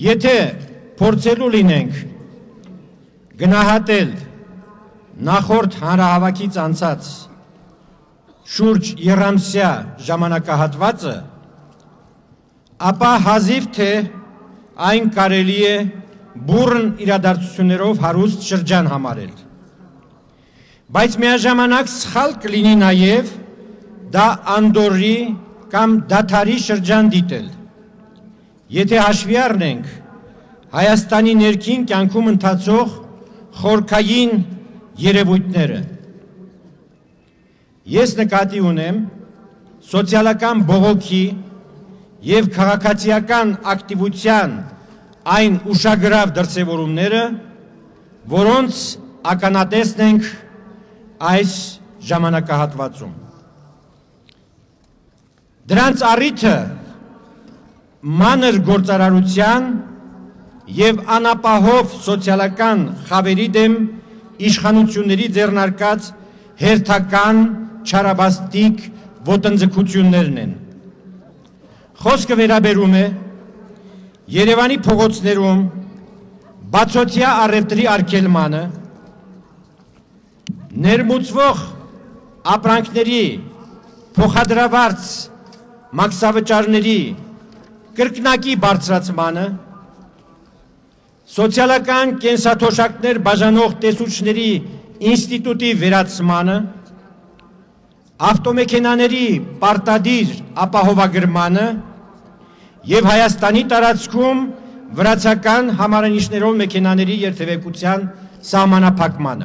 Եթե փորձելու լինենք գնահատել նախորդ հանրահավաքից անցած շուրջ 30-ամյա ժամանակահատվածը, ապա հազիվ թե այն կարելի է բուռն իրադարձություններով հարուստ շրջան համարել։ Բայց միաժամանակ սխալ կլինի նաև դա անդորրի կամ դադարի շրջան դիտել։ Եթե հաշվի առնենք Հայաստանի ներքին կյանքում ընթացող խորքային երևույթները, ես նկատի ունեմ սոցիալական բողոքի և քաղաքացիական ակտիվության այն ուշագրավ դրսևորումները, որոնց ականատեսն ենք այս ժամանակահատվածում։ Դրանց առիթը մանր գործարարության և անապահով սոցիալական խավերի դեմ իշխանությունների ձեռնարկած հերթական չարաբաստիկ ոտնձգություններն են։ Խոսքը վերաբերում է Երևանի փողոցներում բացօթյա առևտրի արգելմանը, ներմուծվող ապրանքների փոխադրավարձ մաքսավճարների կրկնակի բարձրացմանը, սոցիալական կենսաթոշակներ բաժանող տեսուչների ինստիտուտի վերացմանը, ավտոմեքենաների պարտադիր ապահովագրմանը և Հայաստանի տարածքում վրացական համարանիշներով մեքենաների երթևեկության սահմանափակմանը։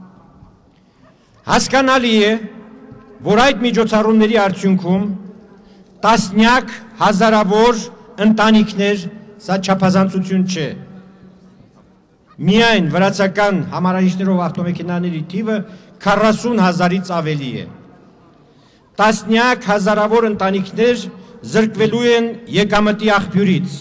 Հասկանալի է, որ այդ միջոցառումների արդյունքում տասնյակ հազարավոր ընտանիքներ, սա չափազանցություն չէ, միայն վրացական համարանիշներով ավտոմեքենաների թիվը 40,000-ից ավելի է։ Տասնյակ հազարավոր ընտանիքներ զրկվելու են եկամտի աղբյուրից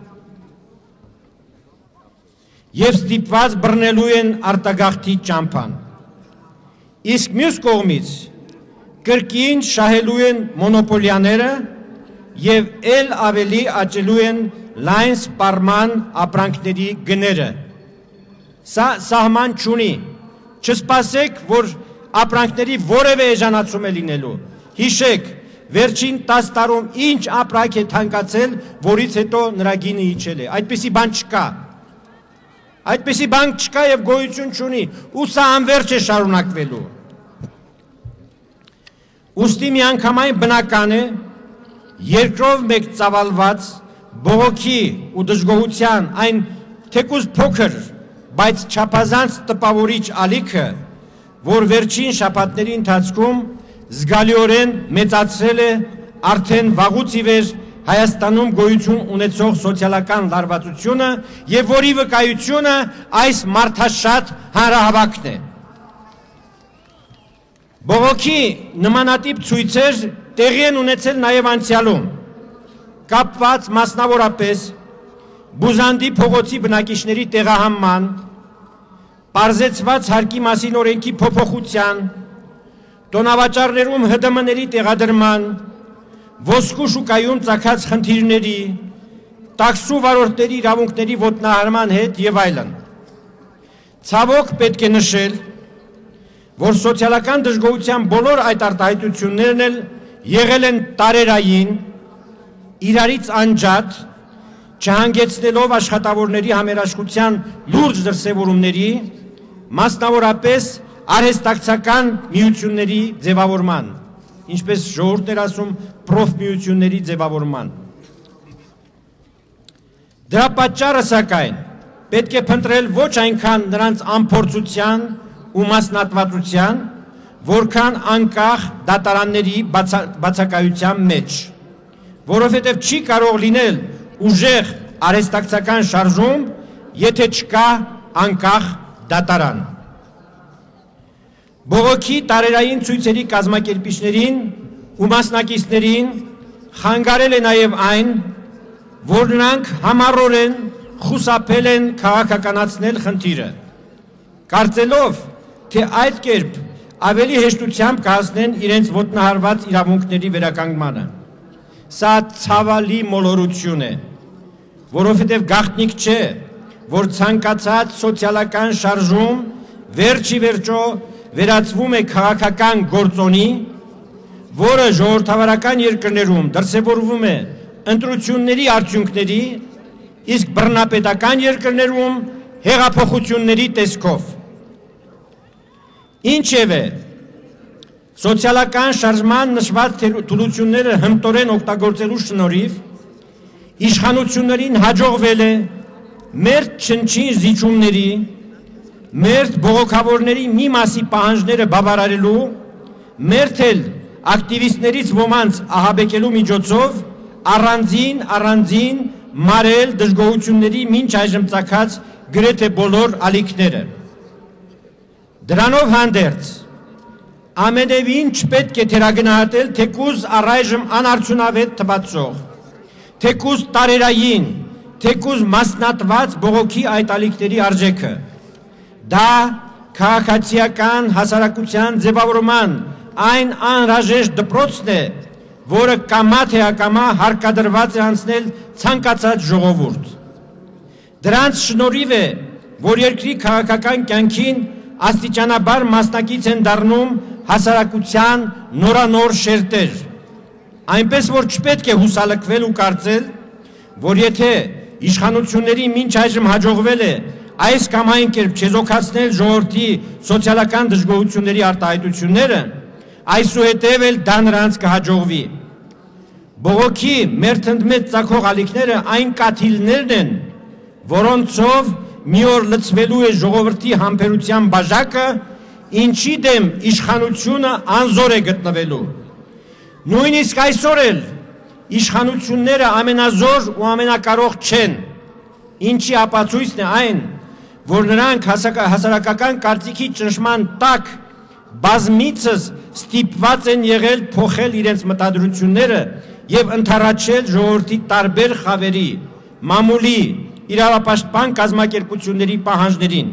և ստիպված բռնելու են արտագաղթի ճամփան։ Իսկ մյուս կողմից կրկին շահելու են մոնոպոլիաները և էլ ավելի աճելու են լայն սպառման ապրանքների գները։ Սա սահման չունի, չսպասեք, որ ապրանքների որևէ էժանացում է լինելու։ Հիշեք, վերջին 10 տարում ինչ ապրանք է թանկացել, որից հետո նրա գինը իջել է։ Այդպիսի բան չկա։ Այդպիսի բան չկա և գոյություն չունի, ու սա անվերջ է շարունակվելու։ Ուստի միանգամայն բնական է, երկրով մեկ ծավալված բողոքի ու դժգոհության այն թեկուզ փոքր, բայց չափազանց տպավորիչ ալիքը, որ վերջին շաբաթների ընթացքում զգալիորեն մեծացրել է արդեն վաղուց ի վեր Հայաստանում գոյություն ունեցող սոցիալական լարվածությունը և որի վկայությունը այս մարդաշատ հանրահավաքն է։ Բողոքի նմանատիպ ցույցեր տեղի են ունեցել նաև անցյալում, կապված մասնավորապես Բուզանդի փողոցի բնակիչների տեղահանման, պարզեցված հարկի մասին օրենքի փոփոխության, տոնավաճառներում ՀԴՄ-ների տեղադրման, ոսկու շուկայում ծագած խնդիրների, տաքսու վարորդների իրավունքների ոտնահարման հետ և այլն։ Ցավոք պետք է նշել, որ սոցիալական դժգոհության բոլոր այդ արտահայտություններն էլ եղել են տարերային, իրարից անջատ, չհանգեցնելով աշխատավորների համերաշխության լուրջ դրսևորումների, մասնավորապես արհեստակցական միությունների ձևավորման, ինչպես ժողովուրդն էր ասում, պրոֆմիությունների ձևավորման։ Դրա պատճառը սակայն պետք է փնտրել ոչ այնքան նրանց անփորձության ու մասնատվածության, որքան անկախ դատարանների բացակայության մեջ, որովհետև չի կարող լինել ուժեղ արհեստակցական շարժում, եթե չկա անկախ դատարան։ Բողոքի տարերային ցույցերի կազմակերպիչներին ու մասնակիցներին խանգարել է նաև այն, որ նրանք համառորեն խուսափել են քաղաքականացնել խնդիրը, կարծելով, թե այդ կերպ ավելի հեշտությամբ կհասնեն իրենց ոտնահարված իրավունքների վերականգնմանը։ Սա ցավալի մոլորություն է, որովհետև գաղտնիք չէ, որ ցանկացած սոցիալական շարժում վերջի վերջո վերածվում է քաղաքական գործոնի, որը ժողովրդավարական երկրներում դրսևորվում է ընտրությունների արդյունքների, իսկ բռնապետական երկրներում հեղափոխությունների տեսքով։ Ինչևէ, սոցիալական շարժման նշված թուլությունները հմտորեն օգտագործելու շնորհիվ իշխանություններին հաջողվել է մեր չնչին զիջումների, մեր բողոքավորների մի մասի պահանջները բավարարելու, մեր թել ակտիվիստներից ոմանց ահաբեկելու միջոցով առանձին մարել դժգոհությունների մինչ այժմ ծագած գրեթե բոլոր ալիքները։ Դրանով հանդերձ ամենևին չպետք է թերագնահատել թեկուզ առայժմ անարդյունավետ թվացող, թեկուզ տարերային, թեկուզ մասնատված բողոքի այդ ալիքների արժեքը։ Դա քաղաքացիական հասարակության ձևավորման այն անհրաժեշտ դպրոցն է, որը կամա թե ակամա հարկադրված է անցնել ցանկացած ժողովուրդ։ Դրանց շնորհիվ է, որ երկրի քաղաքական կյանքին աստիճանաբար մասնակից են դառնում հասարակության նորանոր շերտեր։ Այնպես որ չպետք է հուսալքվել ու կարծել, որ եթե իշխանությունների մինչ այժմ հաջողվել է այս կամ այն կերպ չեզոքացնել ժողովրդի սոցիալական դժգոհությունների արտահայտությունները, այսուհետև էլ դա նրանց կհաջողվի։ Բողոքի մերթընդմեջ ծագող ալիքները այն կաթիլներն են, որոնցով մի օր լցվելու է ժողովրդի համբերության բաժակը, ինչի դեմ իշխանությունը անզոր է գտնվելու։ Նույնիսկ այսօր էլ իշխանությունները ամենազոր ու ամենակարող չեն, ինչի ապացույցն է այն, որ նրանք հասարակական կարծիքի ճնշման տակ բազմիցս ստիպված են եղել փոխել իրենց մտադրությունները և ընդառաջել ժողովրդի տարբեր խավերի, մամուլի, իրավապաշտպան կազմակերպությունների պահանջներին։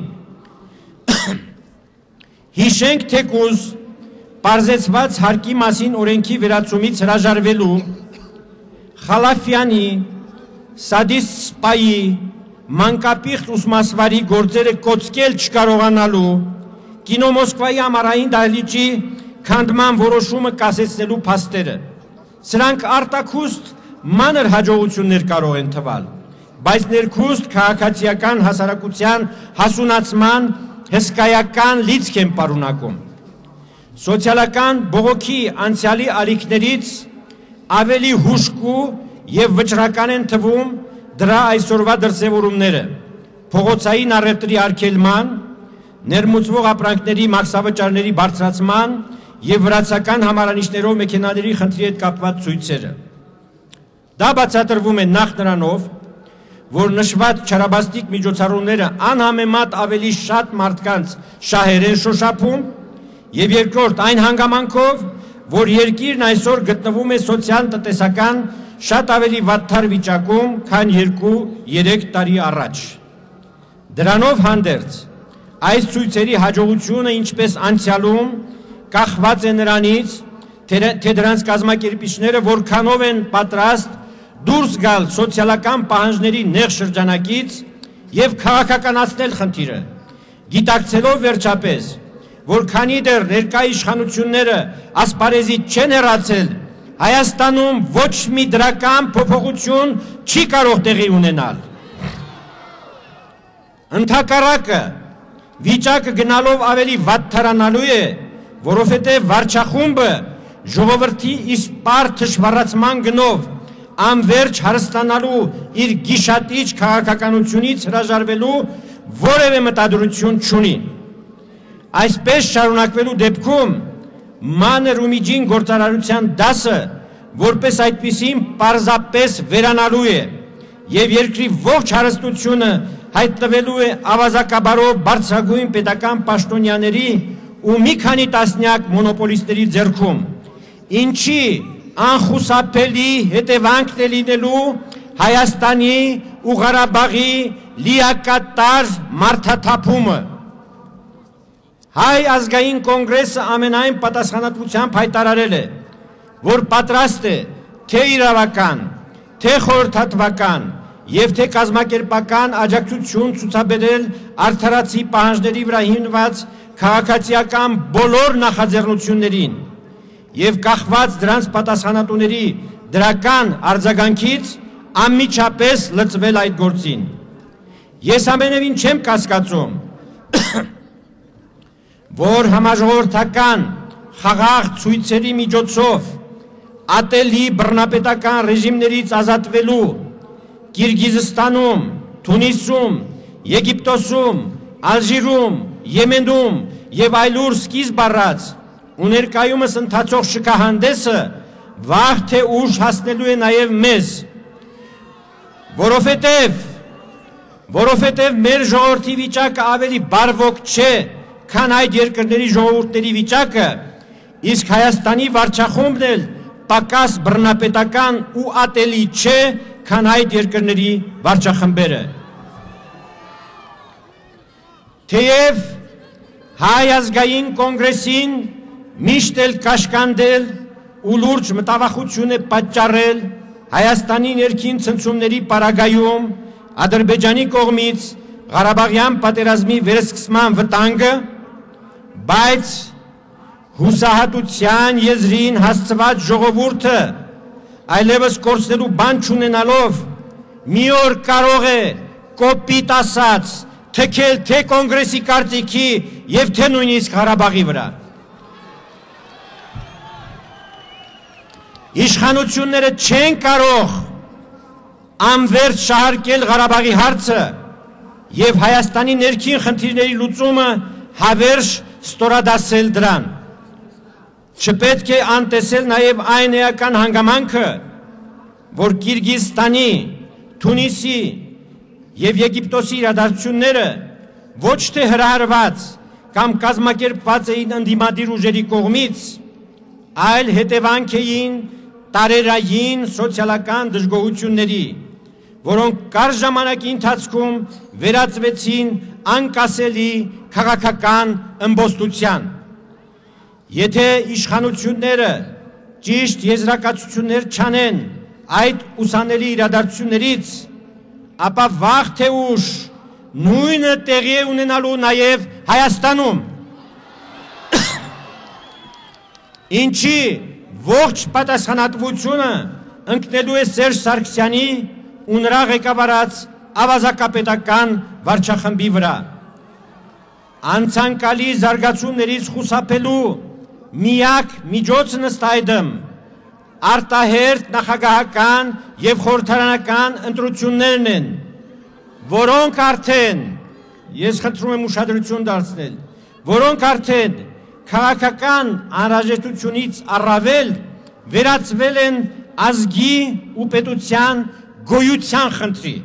Հիշենք թեկուզ պարզեցված հարկի մասին օրենքի վերացումից հրաժարվելու, Խալաֆյանի, Սադիս Սպայի, մանկապիղծ ուսմասվարի գործերը կոծկել չկարողանալու, Կինո Մոսկվայի ամառային դահլիճի քանդման որոշումը կասեցնելու փաստերը։ Սրանք արտաքուստ մանր հաջողություններ կարող են թվալ, բայց ներքուստ քաղաքացիական հասարակության հասունացման հսկայական լիցք են պարունակում։ Սոցիալական բողոքի անցյալի ալիքներից ավելի հուժկու և վճռական են թվում դրա այսօրվա դրսևորումները, փողոցային առևտրի արգելման, ներմուծվող ապրանքների մաքսավճարների բարձրացման և վրացական համարանիշներով մեքենաների խնդրի հետ կապված ցույցերը։ Դա բացատրվում է նախ նրանով, որ նշված չարաբաստիկ միջոցառումները անհամեմատ ավելի շատ մարդկանց շահեր են շոշափում, և երկրորդ այն հանգամանքով, որ երկիրն այսօր գտնվում է սոցիալ-տնտեսական շատ ավելի վատթար վիճակում, քան 2-3 տարի առաջ։ Դրանով հանդերձ, այս ցույցերի հաջողությունը ինչպես անցյալում կախված է նրանից, թե դրանց կազմակերպիչները որքանով են պատրաստ դուրս գալ սոցիալական պահանջների նեղ շրջանակից և քաղաքականացնել խնդիրը, գիտակցելով վերջապես, որ քանի դեռ ներկա իշխանությունները ասպարեզից չեն հեռացել, Հայաստանում ոչ մի դրական փոփոխություն չի կարող տեղի ունենալ։ Ընդհակառակը, վիճակը գնալով ավելի վատթարանալու է, որովհետև վարչախումբը ժողովրդի իսպառ թշվառացման գնով անվերջ հարստանալու իր գիշատիչ քաղաքականությունից հրաժարվելու որևէ մտադրություն չունի։ Այսպես շարունակվելու դեպքում մանր ու միջին գործարարության դասը որպես այդպիսին պարզապես վերանալու է և երկրի ողջ հարստությունը հայտնվելու է ավազակաբարով բարձրագույն պետական պաշտոնյաների ու մի քանի տասնյակ մոնոպոլիստների ձեռքում, ինչի անխուսափելի հետևանքն է լինելու Հայաստանի ու Ղարաբաղի լիակատար մարդաթափումը։ Հայ ազգային կոնգրեսը ամենայն պատասխանատվությամբ հայտարարել է, որ պատրաստ է թե իրավական, թե խորհրդատվական եւ թե կազմակերպական աջակցություն ցուցաբերել արդարացի պահանջների վրա հիմնված քաղաքացիական բոլոր նախաձեռնություններին եւ կախված դրանց պատասխանատուների դրական արձագանքից անմիջապես լծվել այդ գործին։ Ես ամենևին չեմ կասկածում, որ համաժողովրդական խաղաղ ցույցերի միջոցով ատելի բռնապետական ռեժիմներից ազատվելու Կիրգիզստանում, Թունիսում, Եգիպտոսում, Ալժիրում, Եմենում եւ այլուր սկիզբ առած ու ներկայումս ընթացող շքահանդեսը վաղ թե ուշ հասնելու է նաեւ մեզ, որովհետև մեր ժողովրդի վիճակը ավելի բարվոք չէ, քան այդ երկրների ժողովուրդների վիճակը, իսկ Հայաստանի վարչախումբն էլ պակաս բռնապետական ու ատելի չէ, քան այդ երկրների վարչախմբերը։ Թեև Հայ ազգային կոնգրեսին միշտ էլ կաշկանդել ու լուրջ մտավախություն է պատճառել Հայաստանի ներքին ցնցումների պարագայում Ադրբեջանի կողմից Ղարաբաղյան պատերազմի վերսկսման վտանգը, բայց հուսահատության եզրին հասցված ժողովուրդը այլևս կորցնելու բան չունենալով մի օր կարող է կոպիտ ասած թքել թե կոնգրեսի կարծիքի եւ թե նույնիսկ Ղարաբաղի վրա։ Իշխանությունները չեն կարող անվերջ շահարկել Ղարաբաղի հարցը եւ Հայաստանի ներքին խնդիրների լուծումը հավերժ ստորադասել դրան։ Չպետք է անտեսել նաեւ այն էական հանգամանքը, որ Կիրգիզստանի, Թունիսի եւ Եգիպտոսի իրադարձությունները ոչ թե հրահրված կամ կազմակերպված էին ընդդիմադիր ուժերի կողմից, այլ հետևանք էին տարերային սոցիալական դժգոհությունների, որոնք կարճ ժամանակի ընթացքում վերածվեցին անկասելի քաղաքական ըմբոստության։ Եթե իշխանությունները ճիշտ եզրակացություններ չանեն այդ ուսանելի իրադարձություններից, ապա վաղ թե ուշ նույնը տեղի է ունենալու նաև Հայաստանում։ Ինչի ողջ պատասխանատվությունը ընկնելու է Սերժ Սարգսյանի ու նրա ղեկավարած ավազակապետական վարչախմբի վրա։ Անցանկալի զարգացումներից խուսափելու միակ միջոցն ըստ այդմ արտահերթ նախագահական եւ խորհրդարանական ընտրություններն են, որոնք արդեն, ես խնդրում եմ ուշադրություն դարձնել, որոնք արդեն քաղաքական անհրաժեշտությունից առավել վերածվել են ազգի ու պետության գոյության խնդրի։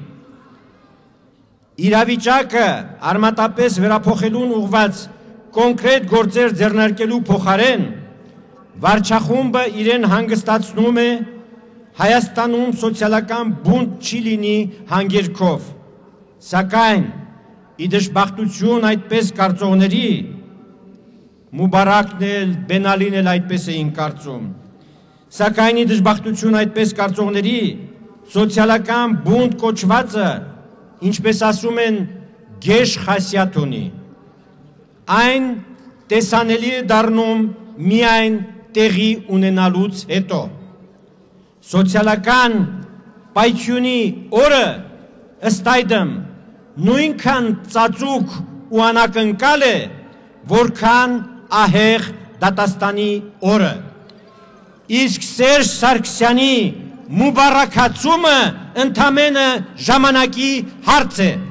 Իրավիճակը արմատապես վերափոխելուն ուղղված կոնկրետ գործեր ձեռնարկելու փոխարեն վարչախումբը իրեն հանգստացնում է Հայաստանում սոցիալական բունտ չի լինի հանգերքով, սակայն ի դժբախտություն այդպես կարծողների, Մուբարակն էլ, Բենալին էլ այդպես էին կարծում, սակայն ի դժբախտություն այդպես կարծողների սոցիալական բունտ կոչվածը, ինչպես ասում են, գեշ խասյաթ ունի։ Այն տեսանելի է դառնում միայն տեղի ունենալուց հետո։ Սոցիալական պայթյունի օրը ըստ այդմ նույնքան ծածուկ ու անակնկալ է, որքան ահեղ դատաստանի օրը։ Իսկ Սերժ Սարգսյանի մուբարակացումը ընդամենը ժամանակի հարց է։